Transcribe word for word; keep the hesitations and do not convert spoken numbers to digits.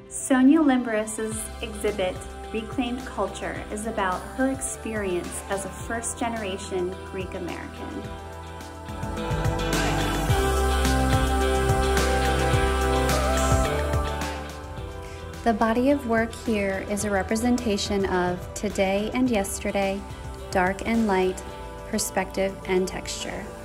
Sonia Limberis' exhibit, Reclaimed Culture, is about her experience as a first-generation Greek American. The body of work here is a representation of today and yesterday, dark and light, perspective and texture.